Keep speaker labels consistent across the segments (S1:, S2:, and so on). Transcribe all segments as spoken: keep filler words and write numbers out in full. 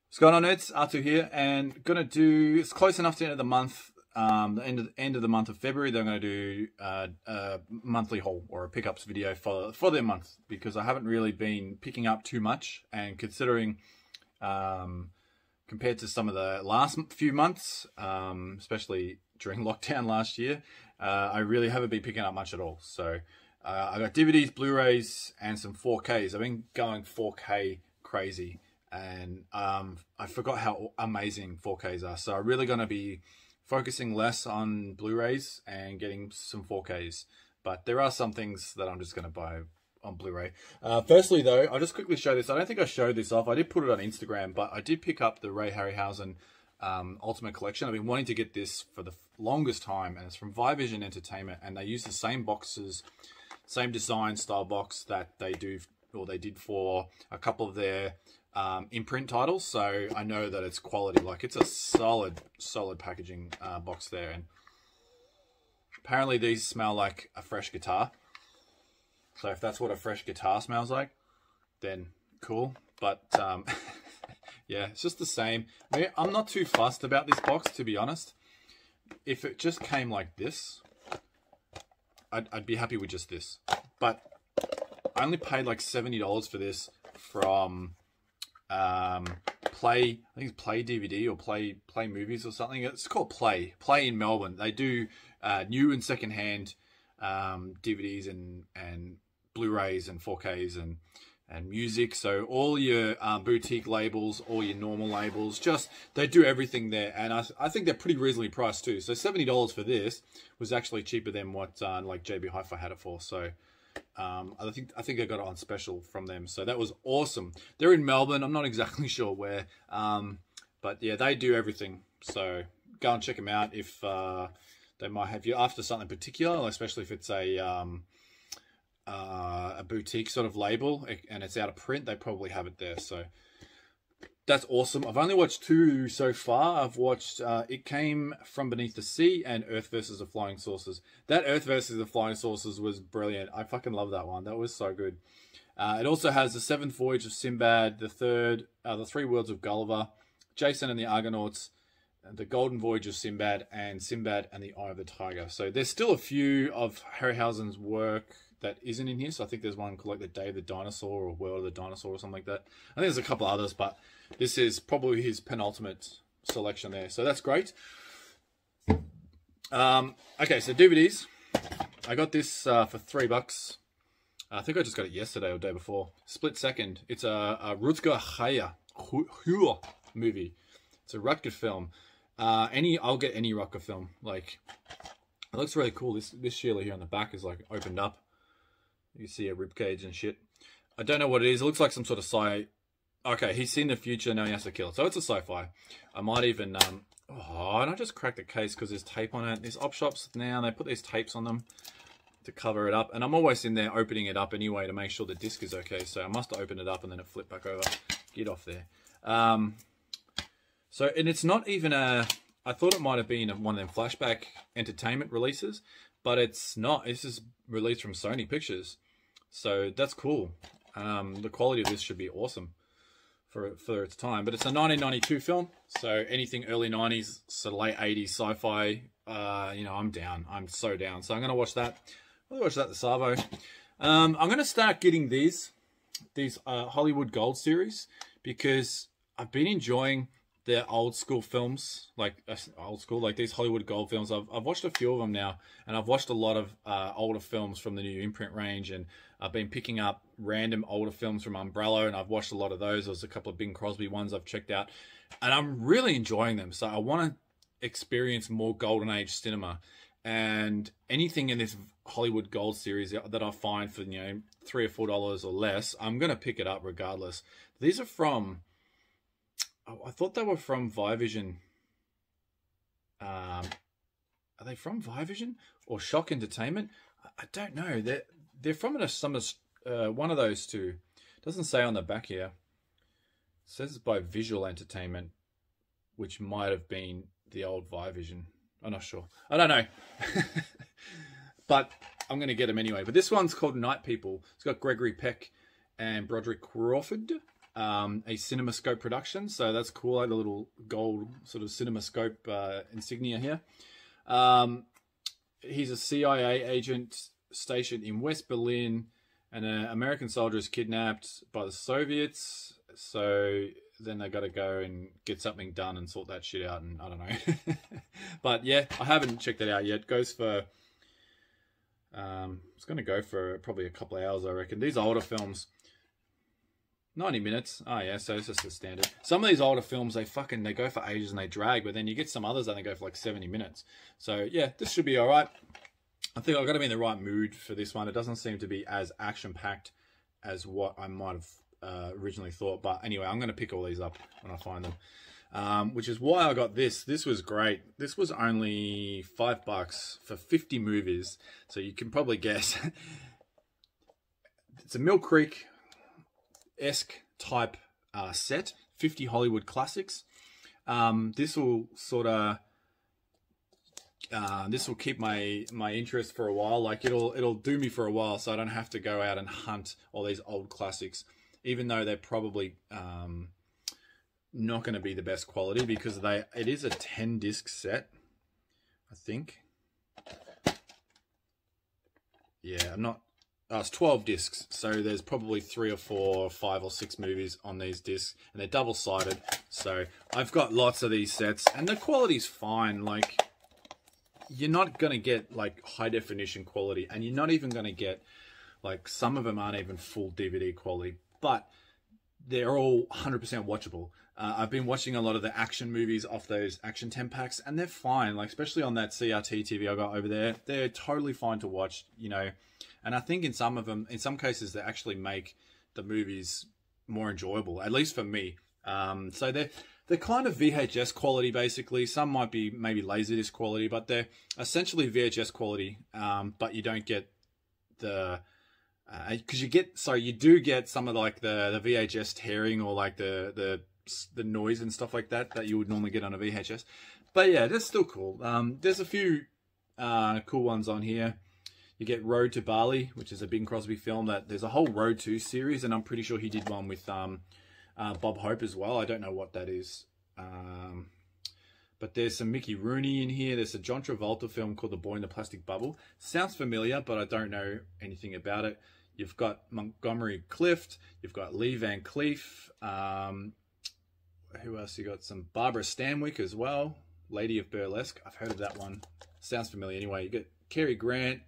S1: What's going on, nerds? Artu here, and gonna do. It's close enough to the end of the month. Um, the end of end of the month of February, they're gonna do uh, a monthly haul or a pickups video for for their month because I haven't really been picking up too much, and considering um, compared to some of the last few months, um, especially during lockdown last year, uh, I really haven't been picking up much at all. So uh, I got D V Ds, Blu-rays, and some four Ks. I've been going four K crazy. And um, I forgot how amazing four Ks are. So I'm really going to be focusing less on Blu-rays and getting some four Ks. But there are some things that I'm just going to buy on Blu-ray. Uh, firstly, though, I'll just quickly show this. I don't think I showed this off. I did put it on Instagram, but I did pick up the Ray Harryhausen um, Ultimate Collection. I've been wanting to get this for the longest time, and it's from Vivision Entertainment. And they use the same boxes, same design style box that they do, or they did for a couple of their Um, imprint titles, so I know that it's quality. Like, it's a solid solid packaging uh, box there, and apparently these smell like a fresh guitar. So if that's what a fresh guitar smells like, then cool. But um, yeah, it's just the same. I mean, I'm not too fussed about this box, to be honest. If it just came like this, I'd, I'd be happy with just this. But I only paid like seventy dollars for this from um play I think it's Play D V D or play play movies or something. It's called Play Play in Melbourne. They do uh new and secondhand um D V Ds and and Blu-rays and four Ks and and music. So all your uh, boutique labels, all your normal labels, just they do everything there, and I, I think they're pretty reasonably priced too. So seventy dollars for this was actually cheaper than what uh, like J B Hi-Fi had it for. So Um, I think I think I got it on special from them, so that was awesome. They're in Melbourne. I'm not exactly sure where, um, but yeah, they do everything. So go and check them out if uh, they might have you after something particular, especially if it's a um, uh, a boutique sort of label and it's out of print. They probably have it there. So that's awesome. I've only watched two so far. I've watched uh, It Came From Beneath the Sea and Earth versus the Flying Saucers. That Earth versus the Flying Saucers was brilliant. I fucking love that one. That was so good. Uh, it also has The Seventh Voyage of Sinbad, The Third, uh, The Three Worlds of Gulliver, Jason and the Argonauts, The Golden Voyage of Sinbad, and Sinbad and the Eye of the Tiger. So there's still a few of Harryhausen's work that isn't in here. So I think there's one called like The Day of the Dinosaur or World of the Dinosaur or something like that. I think there's a couple others, but this is probably his penultimate selection there. So that's great. Um, okay, so D V Ds. I got this uh, for three bucks. I think I just got it yesterday or the day before. Split Second. It's a, a Rutger Hauer movie. It's a Rutger film. Uh, any, I'll get any Rutger film. Like, it looks really cool. This this Sheila here on the back is like opened up. You can see a ribcage and shit. I don't know what it is. It looks like some sort of sci. Okay, he's seen the future, now he has to kill it. So it's a sci-fi. I might even, um, oh, and I just cracked the case because there's tape on it. These op shops now, they put these tapes on them to cover it up. And I'm always in there opening it up anyway to make sure the disc is okay. So I must open it up and then it flipped back over. Get off there. Um, so, and it's not even a, I thought it might have been one of them flashback entertainment releases, but it's not. This is released from Sony Pictures. So that's cool. Um, the quality of this should be awesome for for its time, but it's a nineteen ninety-two film, so anything early nineties, sort of late eighties sci-fi, uh, you know, I'm down. I'm so down. So I'm gonna watch that. I'll watch that the Savo. Um, I'm gonna start getting these these uh, Hollywood Gold series because I've been enjoying their old school films, like uh, old school, like these Hollywood Gold films. I've I've watched a few of them now, and I've watched a lot of uh, older films from the new imprint range, and I've been picking up random older films from Umbrella, and I've watched a lot of those. There's a couple of Bing Crosby ones I've checked out, and I'm really enjoying them. So I want to experience more Golden Age cinema, and anything in this Hollywood Gold series that I find for, you know, three or four dollars or less, I'm gonna pick it up regardless. These are from, oh, I thought they were from Vivision. Um, are they from Vivision or Shock Entertainment? I, I don't know. They're they're from a, some uh, one of those two. It doesn't say on the back here. It says it's by Visual Entertainment, which might have been the old Vivision. I'm not sure. I don't know. But I'm going to get them anyway. But this one's called Night People. It's got Gregory Peck and Broderick Crawford. um, a CinemaScope production, so that's cool. I had a little gold sort of CinemaScope uh, insignia here. Um, he's a C I A agent stationed in West Berlin, and an American soldier is kidnapped by the Soviets. So then they got to go and get something done and sort that shit out, and I don't know. But yeah, I haven't checked that out yet. It goes for, um, it's going to go for probably a couple of hours, I reckon. These older films, ninety minutes. Oh yeah, so it's just the standard. Some of these older films, they fucking, they go for ages and they drag, but then you get some others that they go for like seventy minutes. So yeah, this should be all right. I think I've got to be in the right mood for this one. It doesn't seem to be as action-packed as what I might have uh, originally thought. But anyway, I'm going to pick all these up when I find them. Um, which is why I got this. This was great. This was only five bucks for fifty movies. So you can probably guess. It's a Mill Creek-esque type uh, set. fifty Hollywood classics. Um, this will sort of... Uh, this will keep my my interest for a while. Like it'll it'll do me for a while, so I don't have to go out and hunt all these old classics, even though they're probably um, not going to be the best quality, because they it is a ten disc set, I think. Yeah, I'm not. Oh, it's twelve discs, so there's probably three or four, or five or six movies on these discs, and they're double sided. So I've got lots of these sets, and the quality's fine. Like, you're not going to get like high definition quality, and you're not even going to get like, some of them aren't even full D V D quality, but they're all one hundred percent watchable. Uh, I've been watching a lot of the action movies off those Action ten packs, and they're fine. Like, especially on that C R T T V I got over there, they're totally fine to watch, you know. And I think in some of them, in some cases, they actually make the movies more enjoyable, at least for me. Um, so they're they're kind of V H S quality, basically. Some might be maybe Laserdisc quality, but they're essentially V H S quality. Um, but you don't get the because uh, you get so you do get some of like the the V H S tearing, or like the the the noise and stuff like that that you would normally get on a V H S. But yeah, that's still cool. Um, there's a few uh, cool ones on here. You get Road to Bali, which is a Bing Crosby film. That there's a whole Road to series, and I'm pretty sure he did one with um, uh, Bob Hope as well. I don't know what that is. Um, but there's some Mickey Rooney in here. There's a John Travolta film called The Boy in the Plastic Bubble. Sounds familiar, but I don't know anything about it. You've got Montgomery Clift. You've got Lee Van Cleef. Um, who else? You got some Barbara Stanwyck as well. Lady of Burlesque. I've heard of that one. Sounds familiar anyway. You got Cary Grant.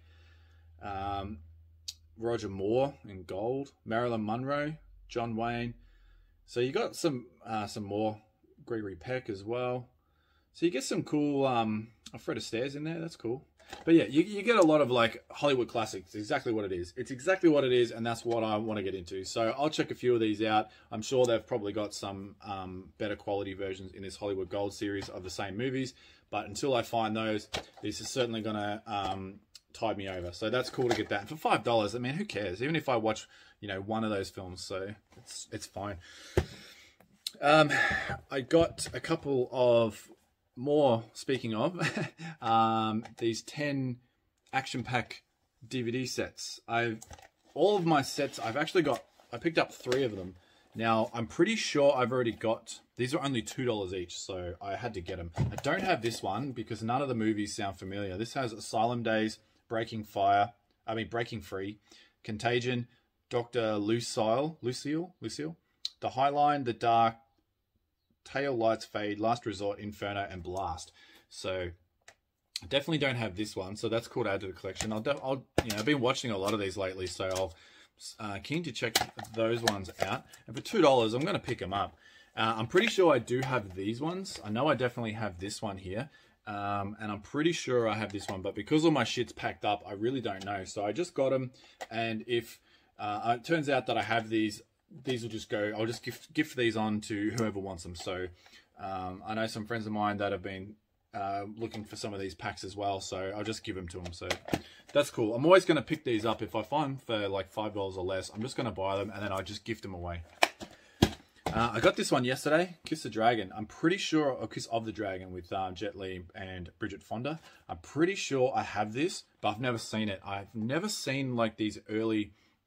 S1: Um, Roger Moore in gold. Marilyn Monroe. John Wayne. So you got some uh, some more. Gregory Peck as well. So you get some cool um, Fred Astaire in there. That's cool. But yeah, you, you get a lot of like Hollywood classics. It's exactly what it is. It's exactly what it is, and that's what I want to get into. So I'll check a few of these out. I'm sure they've probably got some um, better quality versions in this Hollywood Gold series of the same movies. But until I find those, this is certainly going to um, tide me over. So that's cool to get that. And for five dollars, I mean, who cares? Even if I watch, you know, one of those films, so it's it's fine. Um, I got a couple of more, speaking of, um, these ten action pack D V D sets. I've, all of my sets, I've actually got, I picked up three of them. Now, I'm pretty sure I've already got, these are only two dollars each, so I had to get them. I don't have this one because none of the movies sound familiar. This has Asylum Days, Breaking Fire, I mean, Breaking Free, Contagion, Doctor Lucille, Lucille, Lucille, The Highline, The Dark, Tail Lights Fade, Last Resort, Inferno, and Blast. So I definitely don't have this one, so that's cool to add to the collection. I'll, I'll you know, I've been watching a lot of these lately, so I'll uh, keen to check those ones out. And for two dollars, I'm going to pick them up. Uh, I'm pretty sure I do have these ones. I know I definitely have this one here, um, and I'm pretty sure I have this one. But because all my shit's packed up, I really don't know. So I just got them, and if uh, it turns out that I have these, these will just go, I'll just gift, gift these on to whoever wants them. So um, I know some friends of mine that have been uh, looking for some of these packs as well. So I'll just give them to them. So that's cool. I'm always going to pick these up. If I find them for like five dollars or less, I'm just going to buy them, and then I'll just gift them away. Uh, I got this one yesterday, Kiss the Dragon. I'm pretty sure, or Kiss of the Dragon with um, Jet Li and Bridget Fonda. I'm pretty sure I have this, but I've never seen it. I've never seen like these early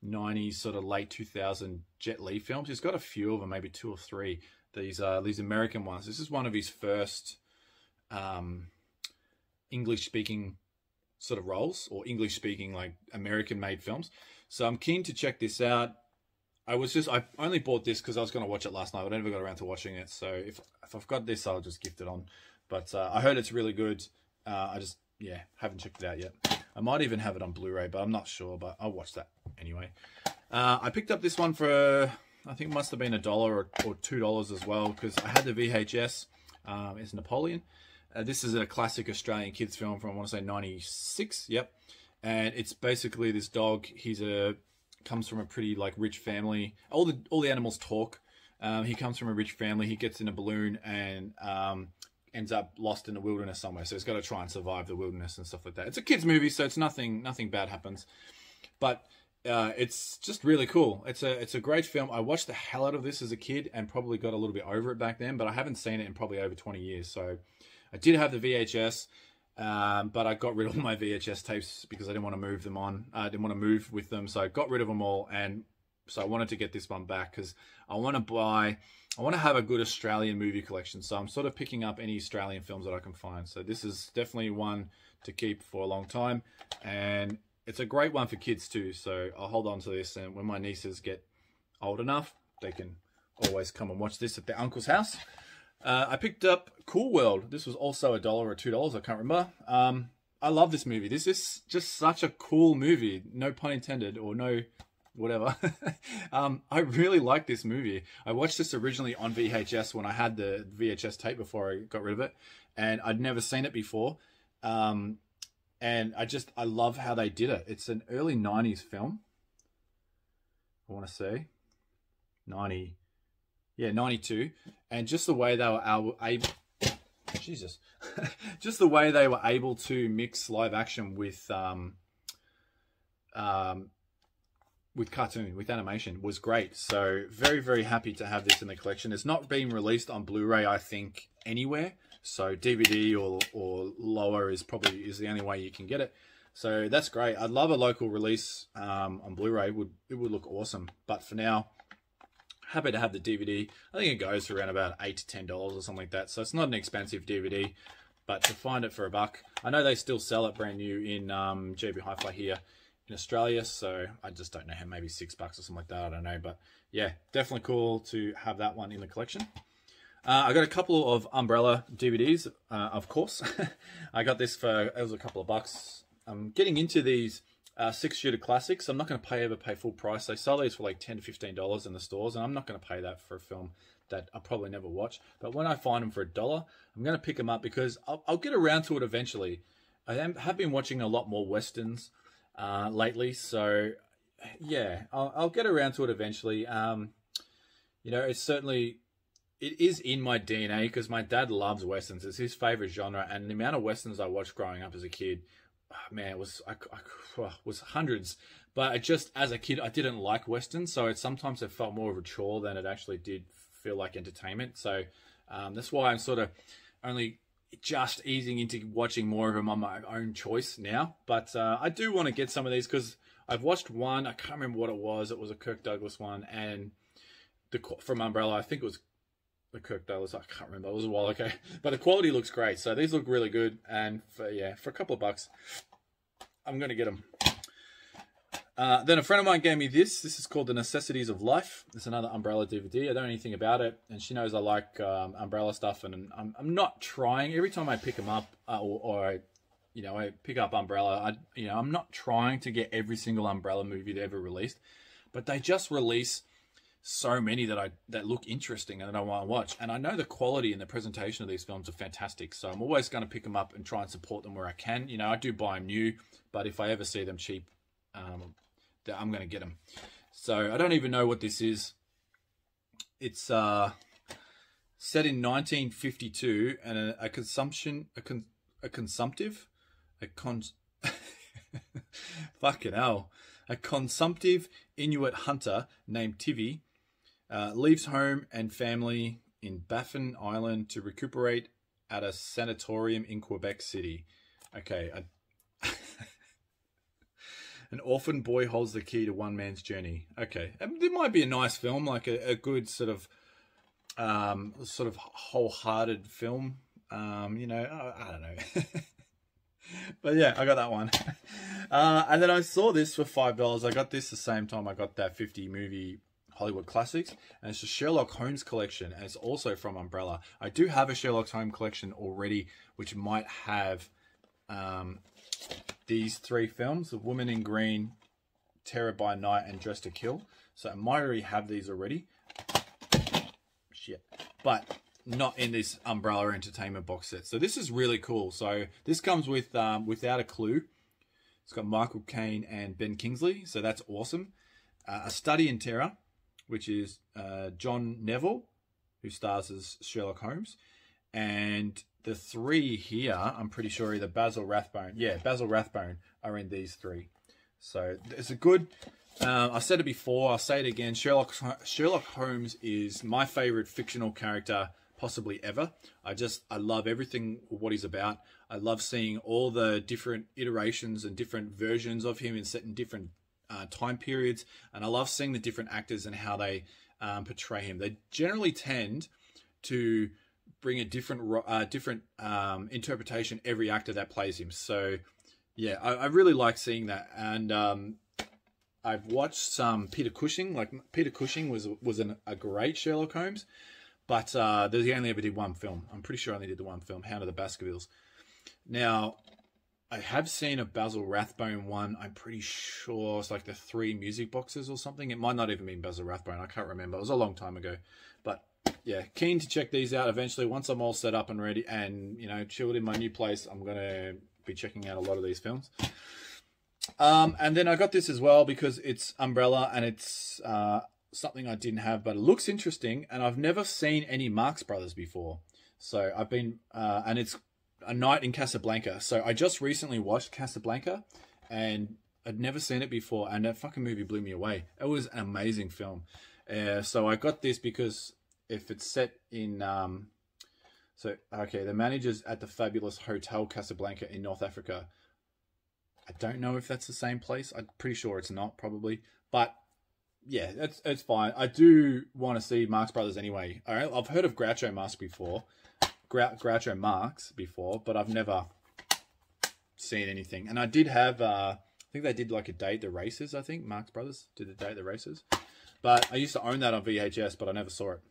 S1: nineties, sort of late two thousand Jet Li films. He's got a few of them, maybe two or three. These uh, these American ones. This is one of his first um, English-speaking sort of roles, or English-speaking like American-made films. So I'm keen to check this out. I was just I only bought this because I was going to watch it last night, but I never got around to watching it. So if if I've got this, I'll just gift it on. But uh, I heard it's really good. Uh, I just yeah haven't checked it out yet. I might even have it on Blu-ray, but I'm not sure. But I'll watch that anyway. Uh, I picked up this one for I think it must have been a dollar or, or two dollars as well, because I had the V H S. Um, it's Napoleon. Uh, this is a classic Australian kids film from I want to say ninety-six. Yep, and it's basically this dog. He's a comes from a pretty like rich family. All the all the animals talk. Um, he comes from a rich family. He gets in a balloon and um, ends up lost in the wilderness somewhere. So he's got to try and survive the wilderness and stuff like that. It's a kids movie, so it's nothing nothing bad happens. But uh, it's just really cool. It's a it's a great film. I watched the hell out of this as a kid and probably got a little bit over it back then. But I haven't seen it in probably over twenty years. So I did have the V H S. Um, but I got rid of all my V H S tapes because I didn't want to move them on. I didn't want to move with them, so I got rid of them all. And so I wanted to get this one back because I want to buy, I want to have a good Australian movie collection. So I'm sort of picking up any Australian films that I can find. So this is definitely one to keep for a long time. And it's a great one for kids too. So I'll hold on to this. And when my nieces get old enough, they can always come and watch this at their uncle's house. Uh, I picked up Cool World. This was also a dollar or two dollars. I can't remember. Um, I love this movie. This is just such a cool movie. No pun intended, or no whatever. um, I really like this movie. I watched this originally on V H S when I had the V H S tape before I got rid of it, and I'd never seen it before. Um, and I just I love how they did it. It's an early nineties film. I want to say ninety. Yeah, ninety-two, and just the way they were able, Jesus, just the way they were able to mix live action with, um, um, with cartoon, with animation was great. So very, very happy to have this in the collection. It's not being released on Blu-ray, I think, anywhere. So D V D or or lower is probably is the only way you can get it. So that's great. I'd love a local release um, on Blu-ray. Would it would look awesome, but for now. Happy to have the D V D. I think it goes for around about eight to ten dollars or something like that. So it's not an expensive D V D, but to find it for a buck, I know they still sell it brand new in um, J B Hi-Fi here in Australia. So I just don't know how, maybe six bucks or something like that. I don't know, but yeah, definitely cool to have that one in the collection. Uh, I got a couple of Umbrella D V Ds, uh, of course. I got this for it was a couple of bucks. I'm getting into these. Uh, six shooter classics. I'm not going to pay ever pay full price. They sell these for like ten to fifteen dollars in the stores, and I'm not going to pay that for a film that I'll probably never watch. But when I find them for a dollar, I'm going to pick them up because I'll, I'll get around to it eventually. I am, have been watching a lot more westerns uh, lately, so yeah, I'll, I'll get around to it eventually. Um, you know, it's certainly it is in my D N A because my dad loves westerns. It's his favorite genre, and the amount of westerns I watched growing up as a kid. Man, it was I, I, was hundreds, but I just as a kid I didn't like westerns, so it sometimes it felt more of a chore than it actually did feel like entertainment. So um, that's why I'm sort of only just easing into watching more of them on my own choice now. But uh, I do want to get some of these because I've watched one. I can't remember what it was. It was a Kirk Douglas one, and the from Umbrella. I think it was. The Kirk Douglas, I can't remember. It was a while ago, but the quality looks great. So these look really good, and for yeah, for a couple of bucks, I'm gonna get them. Uh, then a friend of mine gave me this. This is called The Necessities of Life. It's another Umbrella D V D. I don't know anything about it, and she knows I like um, Umbrella stuff, and I'm I'm not trying. Every time I pick them up, uh, or, or I, you know, I pick up Umbrella, I you know, I'm not trying to get every single Umbrella movie they ever released, but they just release so many that I that look interesting and that I want to watch. And I know the quality and the presentation of these films are fantastic. So I'm always going to pick them up and try and support them where I can. You know, I do buy them new, but if I ever see them cheap, um, I'm going to get them. So I don't even know what this is. It's uh, set in nineteen fifty-two, and a, a consumption, a, con, a consumptive, a con, fucking hell, a consumptive Inuit hunter named Tivy uh, leaves home and family in Baffin Island to recuperate at a sanatorium in Quebec City. Okay, I, An orphan boy holds the key to one man's journey. Okay, it might be a nice film, like a, a good sort of, um, sort of wholehearted film. Um, you know, I, I don't know. But yeah, I got that one. Uh, and then I saw this for five dollars. I got this the same time I got that fifty movie Hollywood Classics. And it's a Sherlock Holmes collection. And it's also from Umbrella. I do have a Sherlock Holmes collection already, which might have um, these three films. The Woman in Green, Terror by Night, and Dressed to Kill. So I might already have these already. Shit. But not in this Umbrella Entertainment box set. So this is really cool. So this comes with um, Without a Clue. It's got Michael Caine and Ben Kingsley. So that's awesome. Uh, A Study in Terror, which is uh, John Neville, who stars as Sherlock Holmes. And the three here, I'm pretty sure either Basil Rathbone. Yeah, Basil Rathbone are in these three. So it's a good... Um, I said it before, I'll say it again. Sherlock, Sherlock Holmes is my favorite fictional character possibly ever. I just, I love everything, what he's about. I love seeing all the different iterations and different versions of him in set in different uh, time periods. And I love seeing the different actors and how they um, portray him. They generally tend to bring a different, uh, different um, interpretation every actor that plays him. So yeah, I, I really like seeing that. And um, I've watched some Peter Cushing. Like Peter Cushing was was an, a great Sherlock Holmes. But uh, he only ever did one film. I'm pretty sure I only did the one film, Hound of the Baskervilles. Now, I have seen a Basil Rathbone one. I'm pretty sure it's like the three music boxes or something. It might not even be Basil Rathbone. I can't remember. It was a long time ago. But yeah, keen to check these out eventually. Once I'm all set up and ready and, you know, chilled in my new place, I'm going to be checking out a lot of these films. Um, and then I got this as well because it's Umbrella and it's... Uh, something I didn't have, but it looks interesting, and I've never seen any Marx Brothers before. So I've been, uh, and it's A Night in Casablanca. So I just recently watched Casablanca, and I'd never seen it before, and that fucking movie blew me away. It was an amazing film. Uh, so I got this because if it's set in, um, so, okay, the manager's at the fabulous Hotel Casablanca in North Africa. I don't know if that's the same place. I'm pretty sure it's not, probably, but yeah, that's it's fine. I do want to see Marx Brothers anyway. All right, I've heard of Groucho Marx before, Grou Groucho Marx before, but I've never seen anything. And I did have, uh, I think they did like a Day at the Races. I think Marx Brothers did a Day at the Races, but I used to own that on V H S, but I never saw it.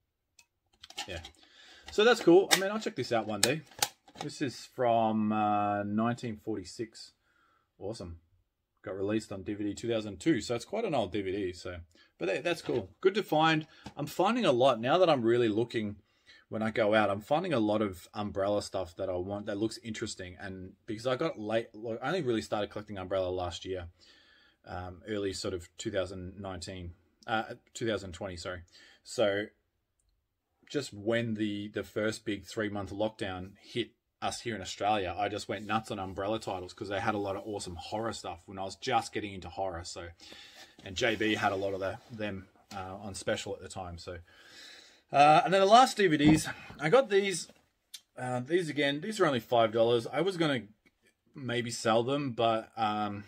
S1: Yeah, so that's cool. I mean, I'll check this out one day. This is from uh, nineteen forty-six. Awesome. Got released on D V D two thousand two, so it's quite an old D V D. So, but that's cool. Good to find. I'm finding a lot now that I'm really looking when I go out. I'm finding a lot of Umbrella stuff that I want that looks interesting, and because I got late, I only really started collecting Umbrella last year, um, early sort of two thousand nineteen, uh, two thousand twenty. Sorry. So, just when the the first big three month lockdown hit us here in Australia, I just went nuts on Umbrella titles because they had a lot of awesome horror stuff when I was just getting into horror. So, and J B had a lot of the, them uh, on special at the time. So, uh, and then the last D V Ds, I got these. Uh, these again, these are only five dollars. I was gonna maybe sell them, but um,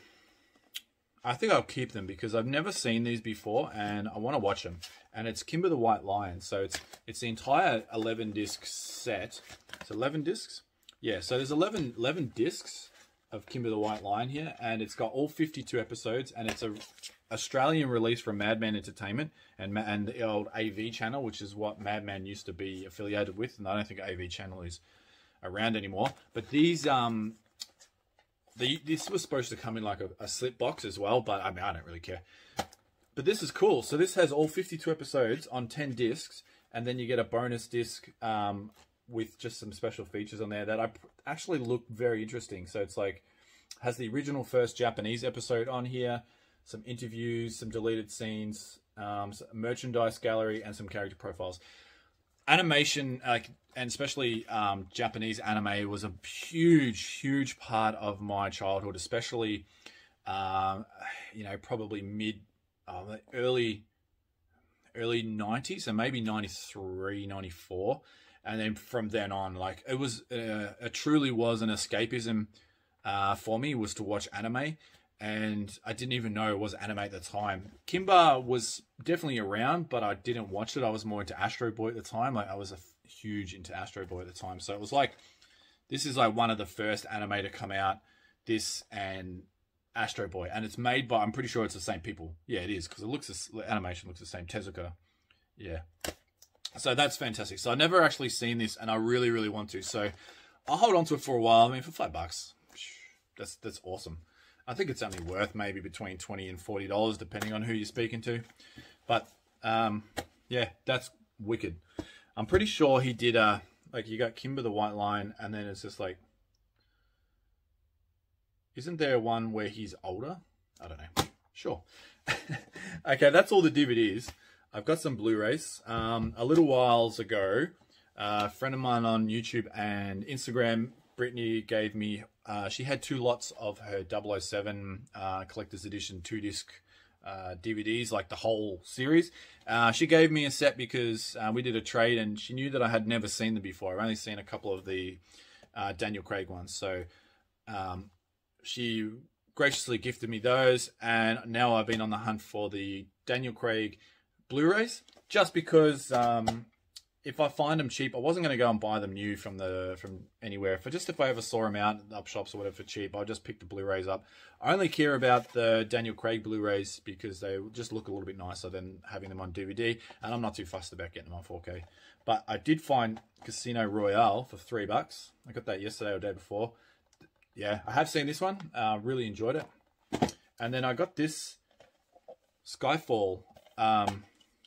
S1: I think I'll keep them because I've never seen these before and I want to watch them. And it's Kimber the White Lion, so it's it's the entire eleven disc set. It's eleven discs. Yeah, so there's eleven, eleven discs of Kimber the White Lion here, and it's got all fifty-two episodes, and it's a Australian release from Madman Entertainment and and the old A V channel, which is what Madman used to be affiliated with, and I don't think A V channel is around anymore. But these, um, the this was supposed to come in like a, a slip box as well, but I mean I don't really care. But this is cool. So this has all fifty-two episodes on ten discs, and then you get a bonus disc. Um, with just some special features on there that I actually look very interesting. So it's like, has the original first Japanese episode on here, some interviews, some deleted scenes, um, some merchandise gallery, and some character profiles. Animation, like, and especially um, Japanese anime was a huge, huge part of my childhood, especially, um, you know, probably mid, uh, early, early nineties, and maybe ninety-three, ninety-four. And then from then on, like, it was, uh, it truly was an escapism uh, for me, was to watch anime. and I didn't even know it was anime at the time. Kimba was definitely around, but I didn't watch it. I was more into Astro Boy at the time. Like I was a huge into Astro Boy at the time. So it was like, this is like one of the first anime to come out. This and Astro Boy, and it's made by, I'm pretty sure it's the same people. Yeah, it is, because it looks, the animation looks the same. Tezuka. Yeah. So that's fantastic. So I've never actually seen this, and I really, really want to. So I'll hold on to it for a while. I mean, for five bucks, that's that's awesome. I think it's only worth maybe between twenty and forty dollars, depending on who you're speaking to. But um, yeah, that's wicked. I'm pretty sure he did a, like, you got Kimber the White Line, and then it's just like, isn't there one where he's older? I don't know. Sure. Okay, that's all the D V Ds. I've got some Blu-rays. Um, a little whiles ago, uh, a friend of mine on YouTube and Instagram, Brittany, gave me, uh, she had two lots of her double oh seven uh, Collector's Edition two-disc uh, D V Ds, like the whole series. Uh, she gave me a set because uh, we did a trade, and she knew that I had never seen them before. I've only seen a couple of the uh, Daniel Craig ones. So um, she graciously gifted me those, and now I've been on the hunt for the Daniel Craig Blu-rays, just because um, if I find them cheap, I wasn't going to go and buy them new from the from anywhere. For just if I ever saw them out in up shops or whatever for cheap, I'll just pick the Blu-rays up. I only care about the Daniel Craig Blu-rays because they just look a little bit nicer than having them on D V D, and I'm not too fussed about getting them on four K. But I did find Casino Royale for three bucks. I got that yesterday or the day before. Yeah, I have seen this one. Uh, really enjoyed it. And then I got this Skyfall um,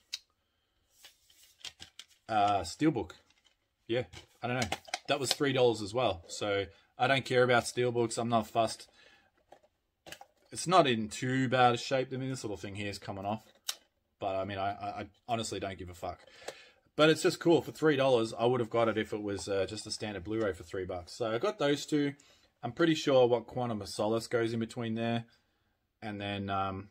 S1: uh, Steelbook. Yeah, I don't know. That was three dollars as well. So I don't care about Steelbooks. I'm not fussed. It's not in too bad a shape. I mean, this little thing here is coming off. But I mean, I, I honestly don't give a fuck. But it's just cool. For three dollars, I would have got it if it was uh, just a standard Blu-ray for three bucks. So I got those two. I'm pretty sure what Quantum of Solace goes in between there. And then, um,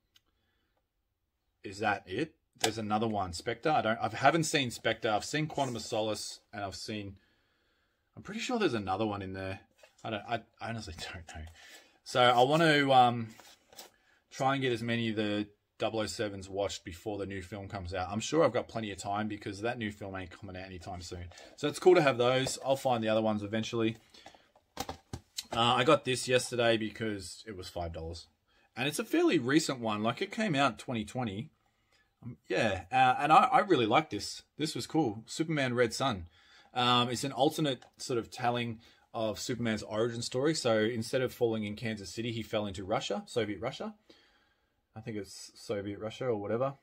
S1: is that it? There's another one, Spectre. I don't, I haven't seen Spectre. I've seen Quantum of Solace, and I've seen, I'm pretty sure there's another one in there. I don't, I, I honestly don't know. So I want to um, try and get as many of the double oh sevens watched before the new film comes out. I'm sure I've got plenty of time because that new film ain't coming out anytime soon. So it's cool to have those. I'll find the other ones eventually. Uh, I got this yesterday because it was five dollars. And it's a fairly recent one. Like, it came out in twenty twenty. Um, yeah, uh, and I, I really like this. This was cool. Superman Red Sun. Um, it's an alternate sort of telling of Superman's origin story. So instead of falling in Kansas City, he fell into Russia, Soviet Russia. I think it's Soviet Russia or whatever.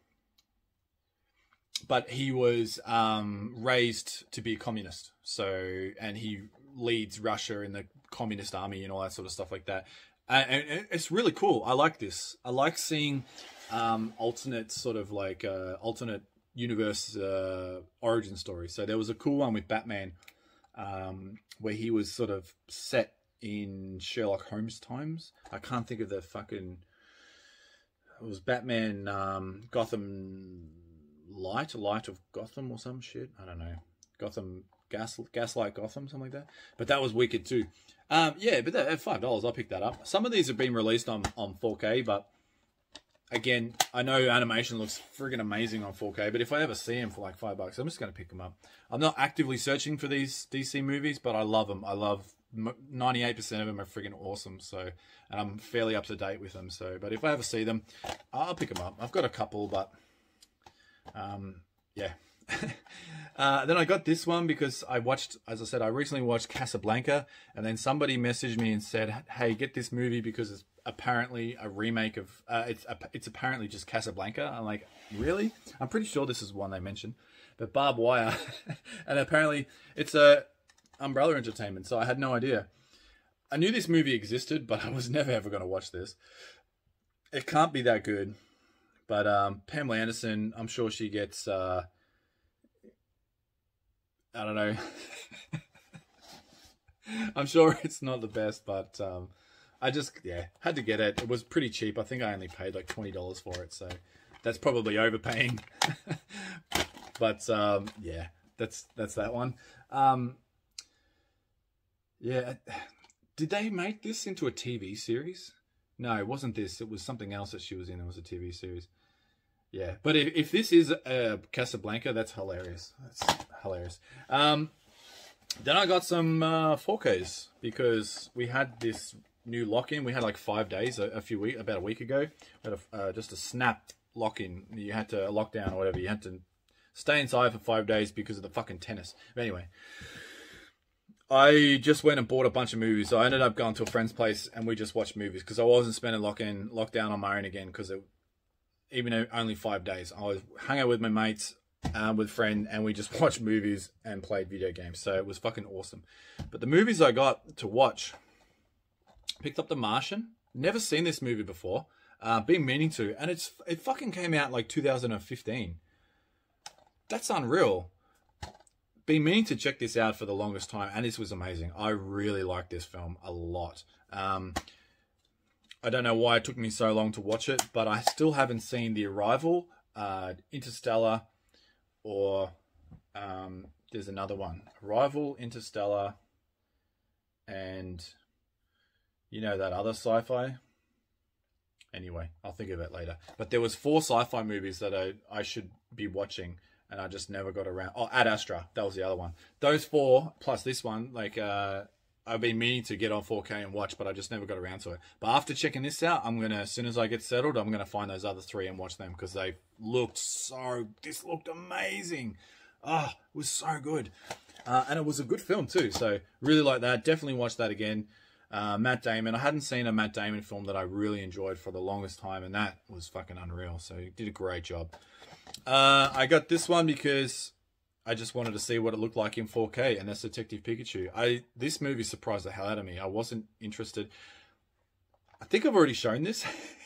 S1: But he was um, raised to be a communist. So, and he leads Russia in the communist army and all that sort of stuff like that. And, and it's really cool. I like this. I like seeing um, alternate sort of like uh, alternate universe uh, origin stories. So there was a cool one with Batman um, where he was sort of set in Sherlock Holmes times. I can't think of the fucking... It was Batman um, Gotham Light, Light of Gotham or some shit. I don't know. Gotham... Gas, Gaslight Gotham, something like that. But that was wicked too. Um, yeah, but that, at five dollars, I'll pick that up. Some of these have been released on, on four K, but again, I know animation looks friggin' amazing on four K, but if I ever see them for like five bucks, I'm just going to pick them up. I'm not actively searching for these D C movies, but I love them. I love ninety-eight percent of them are friggin' awesome, so, and I'm fairly up to date with them. So, but if I ever see them, I'll pick them up. I've got a couple, but um, yeah. uh, then I got this one because I watched, as I said, I recently watched Casablanca, and then somebody messaged me and said, hey, get this movie because it's apparently a remake of, uh, it's it's apparently just Casablanca. I'm like, really? I'm pretty sure this is one they mentioned, but Barbed Wire, and apparently it's a Umbrella Entertainment, so I had no idea. I knew this movie existed, but I was never ever going to watch this. It can't be that good, but um, Pamela Anderson, I'm sure she gets... Uh, I don't know. I'm sure it's not the best, but um, I just, yeah, had to get it. It was pretty cheap. I think I only paid like twenty dollars for it, so that's probably overpaying. But um, yeah, that's that's that one. Um, yeah, did they make this into a T V series? No, it wasn't this. It was something else that she was in. It was a T V series. Yeah, but if, if this is uh, Casablanca, that's hilarious. That's hilarious. Um, then I got some uh, four Ks because we had this new lock-in. We had like five days, a, a few week, about a week ago. We had a, uh, just a snap lock-in. You had to lock down or whatever. You had to stay inside for five days because of the fucking tennis. But anyway, I just went and bought a bunch of movies. So I ended up going to a friend's place and we just watched movies because I wasn't spending lock-in, lockdown on my own again because it, even though only five days, I was hung out with my mates, uh, with a friend, and we just watched movies and played video games. So it was fucking awesome. But the movies I got to watch, picked up The Martian. Never seen this movie before. Uh, been meaning to, and it's it fucking came out like two thousand fifteen. That's unreal. Been meaning to check this out for the longest time, and this was amazing. I really like this film a lot. Um, I don't know why it took me so long to watch it, but I still haven't seen The Arrival, uh, Interstellar, or um, there's another one. Arrival, Interstellar, and you know that other sci-fi? Anyway, I'll think of it later. But there was four sci-fi movies that I, I should be watching, and I just never got around. Oh, Ad Astra, that was the other one. Those four, plus this one, like... Uh, I've been meaning to get on four K and watch, but I just never got around to it. But after checking this out, I'm going to, as soon as I get settled, I'm going to find those other three and watch them because they looked so, this looked amazing. Oh, it was so good. Uh, and it was a good film too. So really like that. Definitely watch that again. Uh, Matt Damon. I hadn't seen a Matt Damon film that I really enjoyed for the longest time, and that was fucking unreal. So he did a great job. Uh, I got this one because I just wanted to see what it looked like in four K, and that's Detective Pikachu. I This movie surprised the hell out of me. I wasn't interested. I think I've already shown this.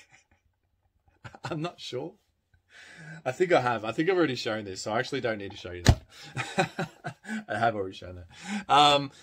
S1: I'm not sure. I think I have. I think I've already shown this, so I actually don't need to show you that. I have already shown that. Um,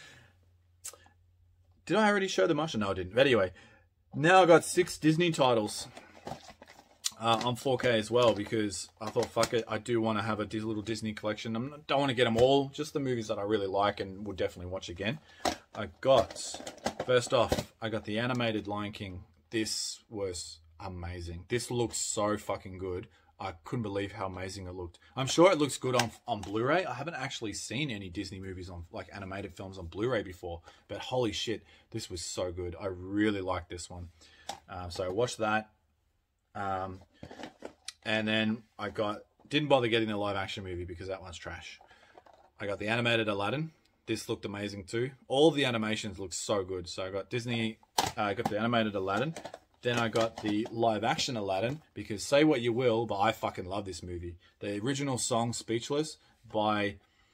S1: did I already show The Martian? No, I didn't. But anyway, now I got six Disney titles. Uh, on four K as well because I thought, fuck it, I do want to have a little Disney collection. I don't want to get them all, just the movies that I really like and will definitely watch again. I got, first off, I got the animated Lion King. This was amazing. This looks so fucking good. I couldn't believe how amazing it looked. I'm sure it looks good on on Blu-ray. I haven't actually seen any Disney movies on, like animated films on Blu-ray before, but holy shit, this was so good. I really liked this one. Um, so I watched that. Um, and then I got, didn't bother getting the live action movie because that one's trash. I got the animated Aladdin. This looked amazing too. All the animations look so good. So I got Disney, uh, I got the animated Aladdin. Then I got the live action Aladdin because say what you will, but I fucking love this movie. The original song Speechless by,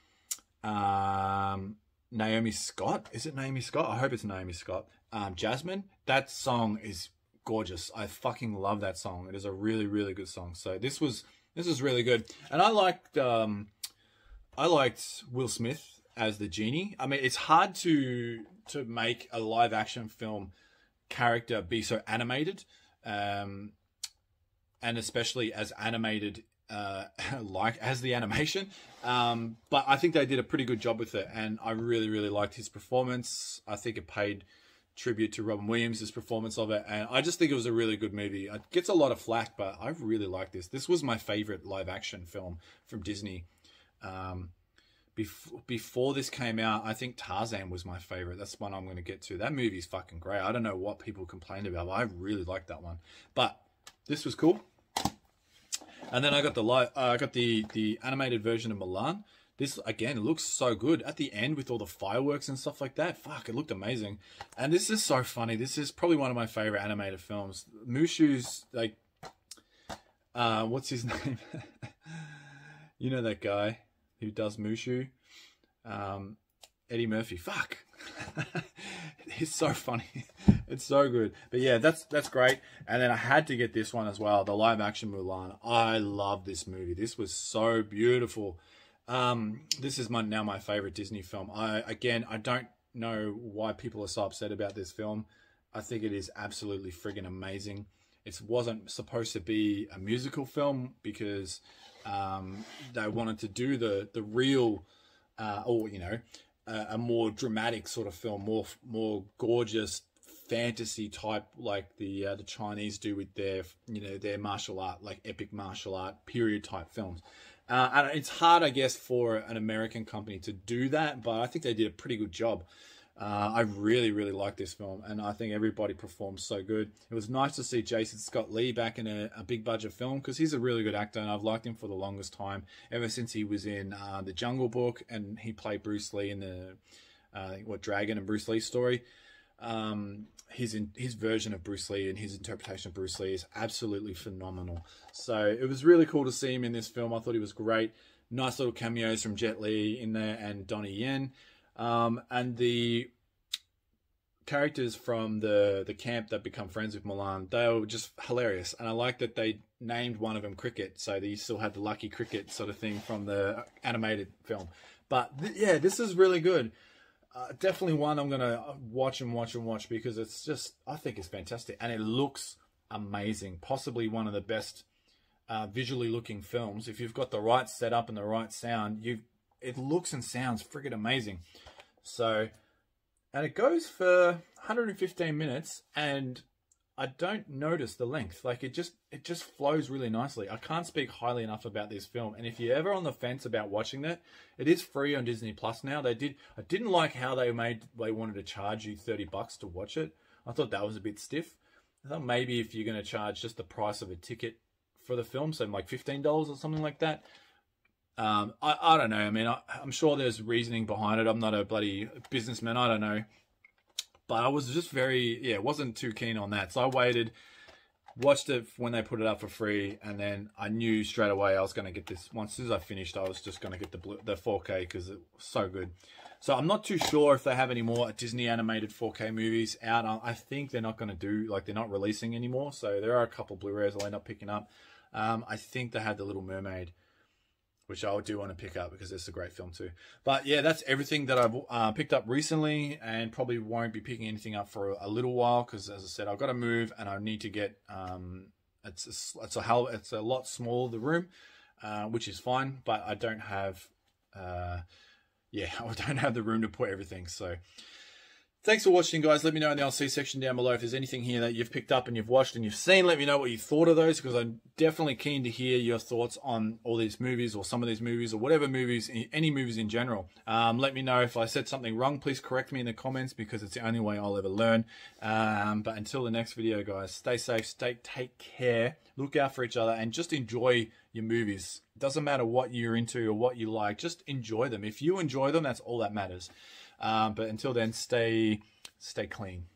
S1: um, Naomi Scott. Is it Naomi Scott? I hope it's Naomi Scott. Um, Jasmine. That song is gorgeous. I fucking love that song. It is a really, really good song. So this was this was really good. And I liked um I liked Will Smith as the genie. I mean, it's hard to to make a live action film character be so animated. Um and especially as animated uh like as the animation. Um but I think they did a pretty good job with it, and I really, really liked his performance. I think it paid tribute to Robin Williams' performance of it, and I just think it was a really good movie. It gets a lot of flack, but I really like this. This was my favorite live action film from Disney. Um, before, before this came out, I think Tarzan was my favorite. That's one I'm going to get to. That movie's fucking great. I don't know what people complained about, but I really liked that one. But this was cool. And then I got the live, uh, I got the the animated version of Mulan. This, again, it looks so good. At the end, with all the fireworks and stuff like that, fuck, it looked amazing. And this is so funny. This is probably one of my favorite animated films. Mushu's, like, uh, what's his name? You know that guy who does Mushu? Um, Eddie Murphy. Fuck. It's so funny. It's so good. But yeah, that's that's great. And then I had to get this one as well, the live action Mulan. I love this movie. This was so beautiful. Um, this is my now my favorite Disney film. I again, I don't know why people are so upset about this film. I think it is absolutely friggin' amazing. It wasn't supposed to be a musical film because um, they wanted to do the the real, uh, or you know, uh, a more dramatic sort of film, more more gorgeous, fantasy type, like the uh, the Chinese do with their, you know, their martial art, like epic martial art period type films. Uh, and it's hard, I guess, for an American company to do that, but I think they did a pretty good job. Uh, I really, really like this film, and I think everybody performed so good. It was nice to see Jason Scott Lee back in a, a big budget film, because he's a really good actor, and I've liked him for the longest time, ever since he was in uh, The Jungle Book, and he played Bruce Lee in the uh, what Dragon and Bruce Lee story. Um, his in, his version of Bruce Lee and his interpretation of Bruce Lee is absolutely phenomenal. So it was really cool to see him in this film. I thought he was great. Nice little cameos from Jet Li in there and Donnie Yen. Um, and the characters from the, the camp that become friends with Mulan, they were just hilarious. And I like that they named one of them Cricket, so that you still had the Lucky Cricket sort of thing from the animated film. But th yeah, this is really good. Uh, definitely one I'm going to watch and watch and watch, because it's just, I think it's fantastic. And it looks amazing. Possibly one of the best uh, visually looking films. If you've got the right setup and the right sound, you it looks and sounds friggin' amazing. So, and it goes for one hundred fifteen minutes, and I don't notice the length. Like, it just it just flows really nicely. I can't speak highly enough about this film. And if you're ever on the fence about watching that, it is free on Disney Plus now. They did I didn't like how they made they wanted to charge you thirty bucks to watch it. I thought that was a bit stiff. I thought maybe if you're going to charge just the price of a ticket for the film, so like fifteen dollars or something like that. Um, I, I don't know. I mean, I, I'm sure there's reasoning behind it. I'm not a bloody businessman. I don't know. But I was just very, yeah, wasn't too keen on that. So I waited, watched it when they put it up for free, and then I knew straight away I was going to get this. Once as soon as I finished, I was just going to get the blue, the four K, because it was so good. So I'm not too sure if they have any more Disney animated four K movies out. I think they're not going to do, like, they're not releasing anymore. So there are a couple Blu-rays I'll end up picking up. Um, I think they had The Little Mermaid, which I do want to pick up because it's a great film too. But yeah, that's everything that I've uh, picked up recently, and probably won't be picking anything up for a little while, because as I said, I've got to move and I need to get, um, it's, a, it's, a hell, it's a lot smaller, the room, uh, which is fine, but I don't have, uh, yeah, I don't have the room to put everything. So thanks for watching, guys. Let me know in the L C section down below if there's anything here that you've picked up and you've watched and you've seen. Let me know what you thought of those, because I'm definitely keen to hear your thoughts on all these movies, or some of these movies, or whatever movies, any movies in general. Um, let me know if I said something wrong. Please correct me in the comments, because it's the only way I'll ever learn. Um, but until the next video, guys, stay safe, stay, take care, look out for each other, and just enjoy your movies. It doesn't matter what you're into or what you like. Just enjoy them. If you enjoy them, that's all that matters. Um, but until then, stay stay clean.